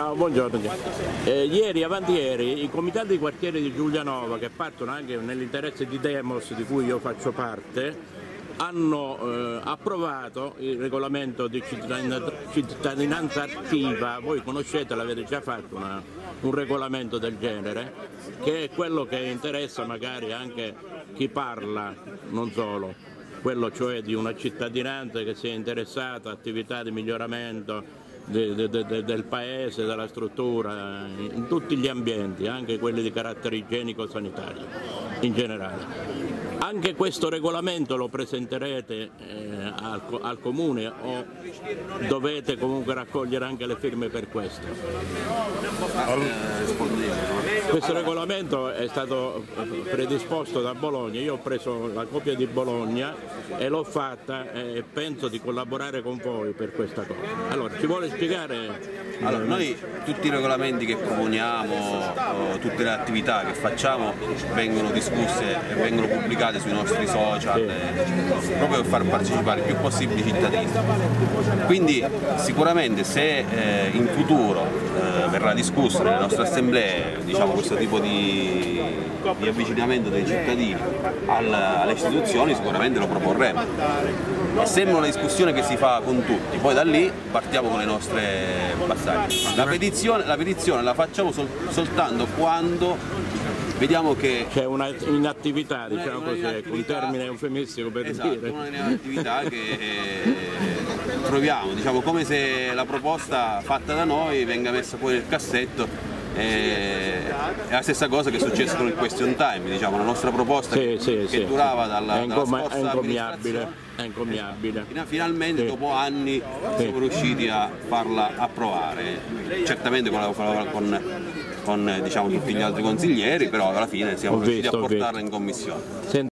Ciao, buongiorno. Ieri e avanti ieri i comitati di quartiere di Giulianova, che partono anche nell'interesse di Demos, di cui io faccio parte, hanno approvato il regolamento di cittadinanza attiva. Voi conoscete, l'avete già fatto un regolamento del genere, che è quello che interessa magari anche chi parla, non solo, quello cioè di una cittadinanza che sia interessata a attività di miglioramento del paese, della struttura, in tutti gli ambienti, anche quelli di carattere igienico-sanitario in generale. Anche questo regolamento lo presenterete al Comune o dovete comunque raccogliere anche le firme per questo? Questo regolamento è stato predisposto da Bologna, io ho preso la copia di Bologna e l'ho fatta e penso di collaborare con voi per questa cosa. Allora, ci vuole spiegare? Allora, noi tutti i regolamenti che proponiamo, tutte le attività che facciamo vengono discusse e vengono pubblicate sui nostri social, proprio per far partecipare il più possibile i cittadini. Quindi sicuramente se in futuro verrà discusso nelle nostre assemblee, diciamo, questo tipo di avvicinamento dei cittadini alle istituzioni, sicuramente lo proporremo. E sembra una discussione che si fa con tutti, poi da lì partiamo con le nostre battaglie. La petizione la facciamo soltanto quando vediamo che c'è una inattività, diciamo così, ecco, un termine eufemistico per dire. Una inattività che troviamo, diciamo, come se la proposta fatta da noi venga messa poi nel cassetto. È la stessa cosa che è successo con il question time, diciamo, la nostra proposta che durava dalla scorsa amministrazione. È incommiabile. Finalmente dopo anni siamo riusciti a farla approvare, certamente con diciamo, tutti gli altri consiglieri, però alla fine siamo riusciti a portarla in commissione.